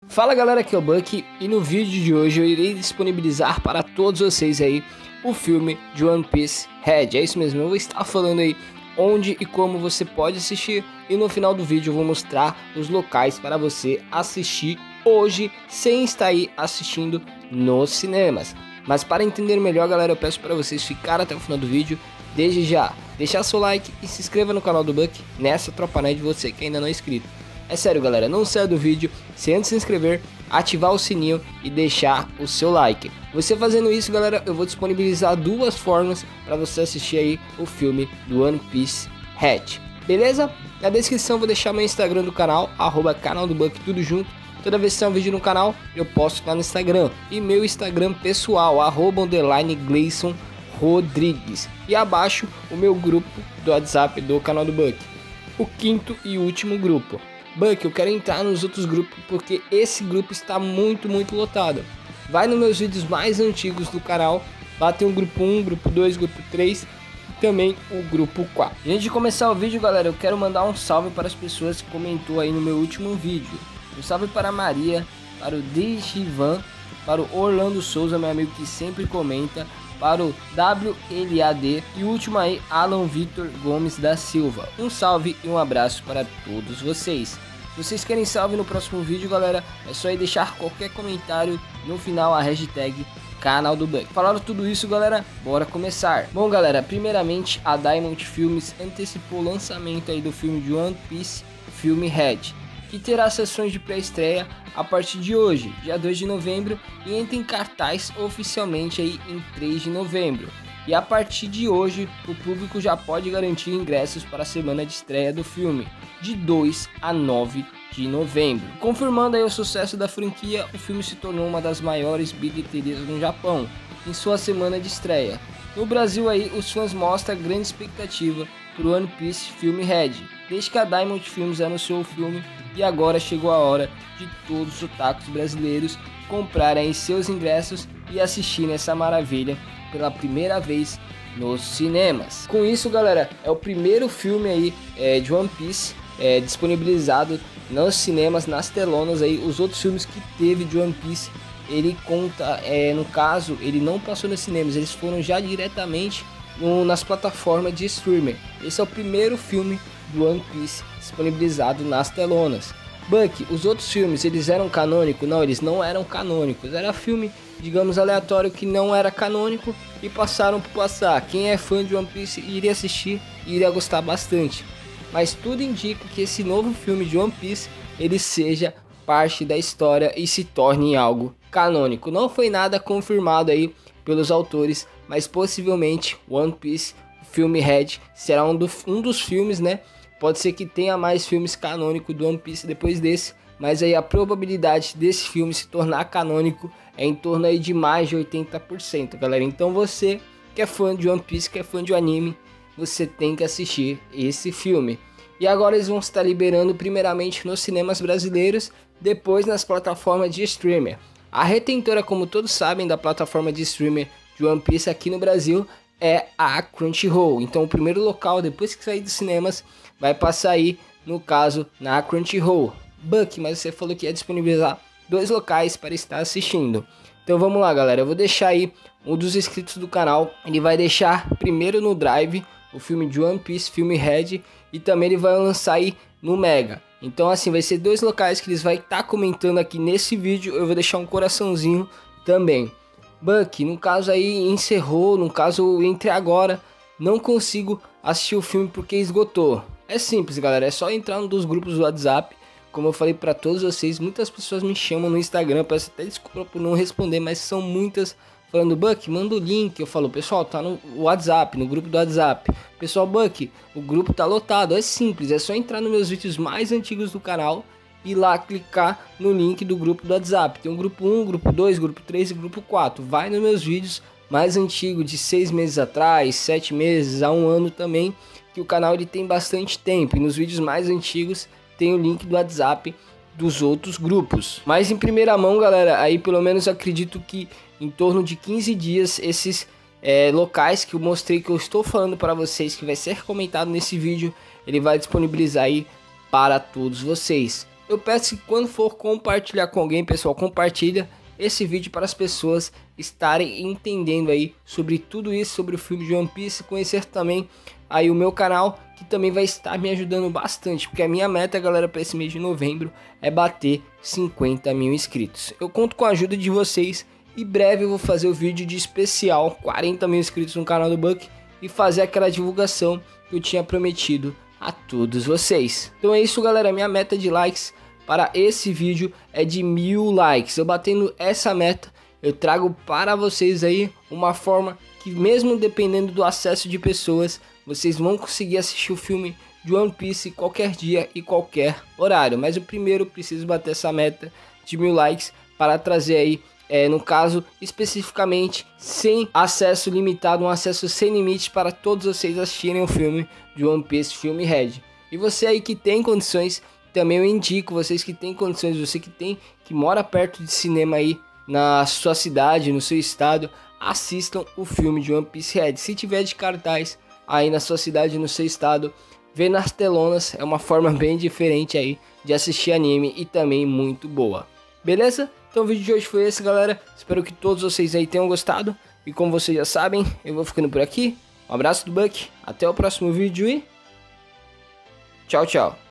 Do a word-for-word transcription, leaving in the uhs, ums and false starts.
Fala galera, aqui é o Buck e no vídeo de hoje eu irei disponibilizar para todos vocês aí o filme de One Piece Red. É isso mesmo, eu vou estar falando aí onde e como você pode assistir e no final do vídeo eu vou mostrar os locais para você assistir hoje sem estar aí assistindo nos cinemas. Mas para entender melhor galera, eu peço para vocês ficarem até o final do vídeo, desde já deixar seu like e se inscreva no canal do Buck nessa tropa né de você que ainda não é inscrito. É sério galera, não saia do vídeo sem antes se inscrever, ativar o sininho e deixar o seu like. Você fazendo isso galera, eu vou disponibilizar duas formas para você assistir aí o filme do One Piece Red. Beleza? Na descrição eu vou deixar meu Instagram do canal, arroba canal do Buck, tudo junto. Toda vez que tem um vídeo no canal, eu posto lá no Instagram. E meu Instagram pessoal, arroba underline Gleison Rodrigues. E abaixo o meu grupo do WhatsApp do canal do Buck. O quinto e último grupo. Buck, eu quero entrar nos outros grupos porque esse grupo está muito, muito lotado. Vai nos meus vídeos mais antigos do canal. Lá tem o grupo um, grupo dois, grupo três e também o grupo quatro. Antes de começar o vídeo, galera, eu quero mandar um salve para as pessoas que comentou aí no meu último vídeo. Um salve para a Maria, para o Digivan, para o Orlando Souza, meu amigo que sempre comenta, para o W L A D e o último aí, Alan Vitor Gomes da Silva. Um salve e um abraço para todos vocês. Se vocês querem salve no próximo vídeo, galera, é só aí deixar qualquer comentário no final a hashtag canal do Buck. Falaram tudo isso, galera, bora começar. Bom, galera, primeiramente a Diamond Filmes antecipou o lançamento aí do filme de One Piece, filme Red, que terá sessões de pré-estreia a partir de hoje, dia dois de novembro, e entra em cartaz oficialmente aí em três de novembro. E a partir de hoje, o público já pode garantir ingressos para a semana de estreia do filme, de dois a nove de novembro. Confirmando aí o sucesso da franquia, o filme se tornou uma das maiores bilheterias no Japão, em sua semana de estreia. No Brasil aí, os fãs mostram grande expectativa por One Piece filme Red, desde que a Diamond Films anunciou o filme, e agora chegou a hora de todos os otakus brasileiros comprarem seus ingressos e assistirem essa maravilha pela primeira vez nos cinemas. Com isso galera, é o primeiro filme aí é, de One Piece é, disponibilizado nos cinemas, nas telonas aí. Os outros filmes que teve de One Piece, ele conta, é, no caso, ele não passou nos cinemas, eles foram já diretamente no, nas plataformas de streamer. Esse é o primeiro filme do One Piece disponibilizado nas telonas. Buck, os outros filmes, eles eram canônicos? Não, eles não eram canônicos. Era filme, digamos, aleatório que não era canônico e passaram por passar. Quem é fã de One Piece iria assistir e iria gostar bastante. Mas tudo indica que esse novo filme de One Piece, ele seja parte da história e se torne algo canônico. Não foi nada confirmado aí pelos autores, mas possivelmente One Piece, o filme Red, será um, do, um dos filmes, né? Pode ser que tenha mais filmes canônicos do One Piece depois desse, mas aí a probabilidade desse filme se tornar canônico é em torno aí de mais de oitenta por cento, galera. Então você que é fã de One Piece, que é fã de anime, você tem que assistir esse filme. E agora eles vão estar liberando primeiramente nos cinemas brasileiros, depois nas plataformas de streamer. A retentora, como todos sabem, da plataforma de streamer de One Piece aqui no Brasil é a Crunchyroll. Então o primeiro local, depois que sair dos cinemas, vai passar aí, no caso, na Crunchyroll. Buck, mas você falou que ia disponibilizar dois locais para estar assistindo. Então vamos lá, galera. Eu vou deixar aí um dos inscritos do canal. Ele vai deixar primeiro no Drive o filme de One Piece, filme Red. E também ele vai lançar aí no Mega. Então assim, vai ser dois locais que eles vão estar comentando aqui nesse vídeo. Eu vou deixar um coraçãozinho também. Buck, no caso aí encerrou, no caso entre agora, não consigo assistir o filme porque esgotou. É simples, galera, é só entrar num dos grupos do WhatsApp. Como eu falei para todos vocês, muitas pessoas me chamam no Instagram, peço até desculpa por não responder, mas são muitas falando, Buck, manda o link. Eu falo, pessoal, tá no WhatsApp, no grupo do WhatsApp. Pessoal, Buck, o grupo tá lotado. É simples, é só entrar nos meus vídeos mais antigos do canal e lá clicar no link do grupo do WhatsApp. Tem um grupo um, grupo dois, grupo três e grupo quatro. Vai nos meus vídeos mais antigos, de seis meses atrás, sete meses, a um ano também, que o canal ele tem bastante tempo. E nos vídeos mais antigos tem o link do WhatsApp dos outros grupos. Mas em primeira mão, galera, aí pelo menos eu acredito que em torno de quinze dias esses é, locais que eu mostrei, que eu estou falando para vocês, que vai ser comentado nesse vídeo, ele vai disponibilizar aí para todos vocês. eu peço que quando for compartilhar com alguém, pessoal, compartilha esse vídeo para as pessoas estarem entendendo aí sobre tudo isso, sobre o filme de One Piece, conhecer também aí o meu canal, que também vai estar me ajudando bastante, porque a minha meta, galera, para esse mês de novembro é bater cinquenta mil inscritos. Eu conto com a ajuda de vocês e breve eu vou fazer o vídeo de especial quarenta mil inscritos no canal do Buck e fazer aquela divulgação que eu tinha prometido a todos vocês. Então é isso, galera, minha meta de likes para esse vídeo é de mil likes. Eu batendo essa meta, eu trago para vocês aí uma forma que, mesmo dependendo do acesso de pessoas, vocês vão conseguir assistir o filme de One Piece qualquer dia e qualquer horário. Mas eu primeiro preciso bater essa meta de mil likes para trazer aí, é, no caso especificamente, sem acesso limitado, um acesso sem limite para todos vocês assistirem o filme de One Piece Filme Red. E você aí que tem condições, também eu indico, vocês que têm condições, você que tem, que mora perto de cinema aí na sua cidade, no seu estado, assistam o filme de One Piece Red. Se tiver de cartaz aí na sua cidade, no seu estado, vê nas telonas, é uma forma bem diferente aí de assistir anime e também muito boa. Beleza? Então o vídeo de hoje foi esse, galera. Espero que todos vocês aí tenham gostado. E como vocês já sabem, eu vou ficando por aqui. Um abraço do Buck, até o próximo vídeo e tchau, tchau.